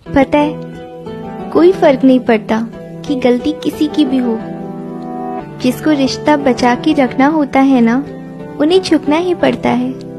पता है, कोई फर्क नहीं पड़ता कि गलती किसी की भी हो। जिसको रिश्ता बचा के रखना होता है ना, उन्हें झुकना ही पड़ता है।